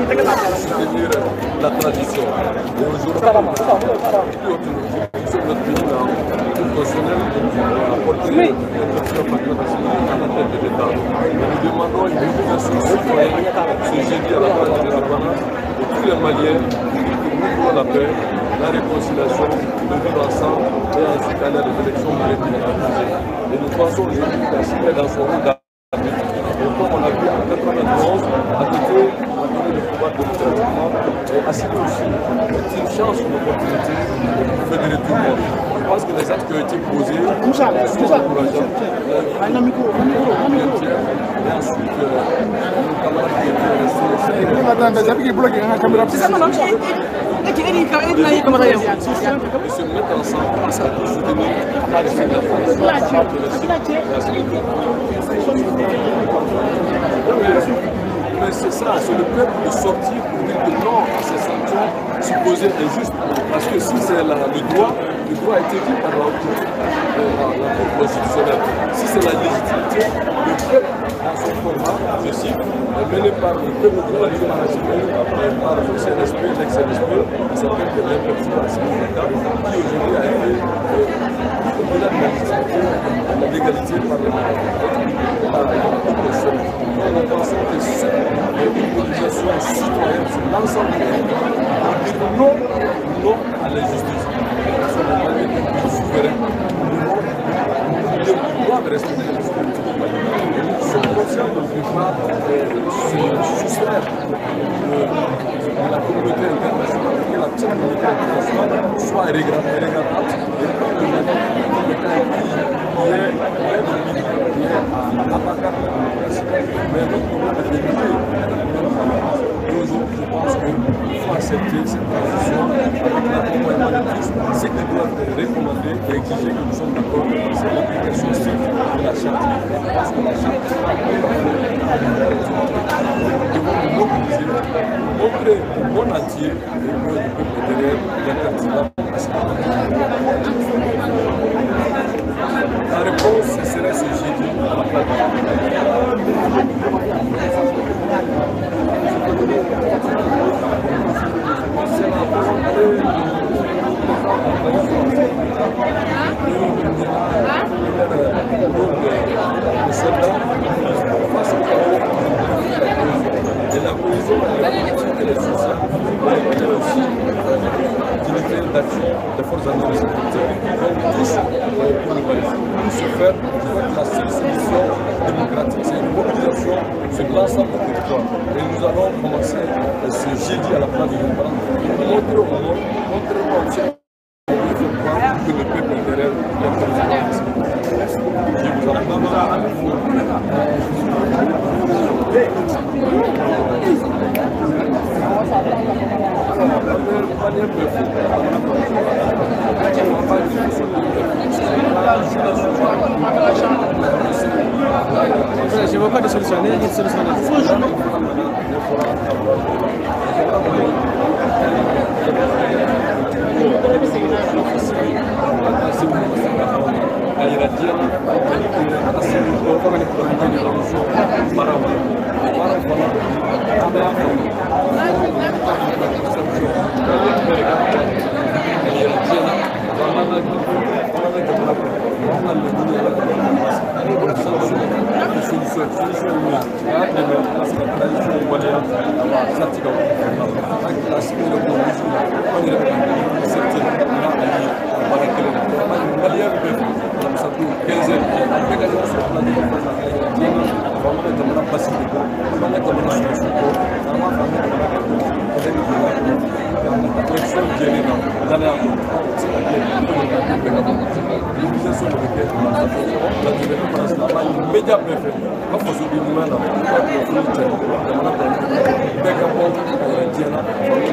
soutenir la tradition. Et aujourd'hui, sur notre pays, le personnel a porté notre patriotisme à la tête de l'État. Nous demandons une mobilisation citoyenne ce jeudi à la place de l'indépendance de tous les Maliens pour nous la paix, la réconciliation, le vivre ensemble et ensuite aller à des élections démocratiques. Et nous pensons aujourd'hui qu'Assime est dans son rôle d'arbitre. Et comme on a vu en 1991, à côté le pouvoir démocratiquement, et Assime aussi est une chance, une opportunité pour fédérer tout le monde. Je pense que les actes qui ont été posés sont encourageants. Et ensuite, nos camarades qui étaient restés. Ils se mettent ensemble pour soutenir la réussite de la France. Mais c'est ça, c'est le peuple de sortir pour dire que non à ces sanctions supposées injustes. Parce que si c'est le droit a été dit par la Cour constitutionnelle. Si c'est la légitimité, le peuple dans son format, je cite, mené par le peuple de la Ligue nationale, par le CNSP, l'ex-CNSP, qui s'appelle l'impertinence qui aujourd'hui a été au-delà de la légitimité, la légalité parlementaire par la Cour constitutionnelle. Nous pensons que cette mobilisation citoyenne sur l'ensemble du territoire pour dire non à l'injustice. Nous souverains, nous doivent respecter les souverainetés du Mali. Nous sommes conscients de ne pas se soustraire de la communauté internationale, que la petite communauté internationale soit regardante et que le Mali qui est à la carte de la démocratie. Mais notre problème est de l'unité. Aujourd'hui, je pense qu'il faut accepter cette transition avec l'accompagnement de tous. Ce qui doit être recommandé et exiger que nous sommes d'accord, c'est l'application stricte de la charte. Parce que la charte, nous devons nous mobiliser, montrer au monde entier et que le peuple derrière l'international. La réponse serait ce jeudi à la plateforme. C'est la volonté de soldats face au chaos et la cohésion et les sociales et aussi l'unité d'action des forces armées de sécurité. Donc tous pour le Mali, pour ce faire, je crois que la seule solution démocratique, c'est une mobilisation sur l'ensemble du territoire. Et nous allons commencer ce jeudi à la place de l'indépendance pour montrer au monde, montrer au monde que le peuple est derrière l'international. Je vous en je ne vois pas de solution. Il y a une solution. Media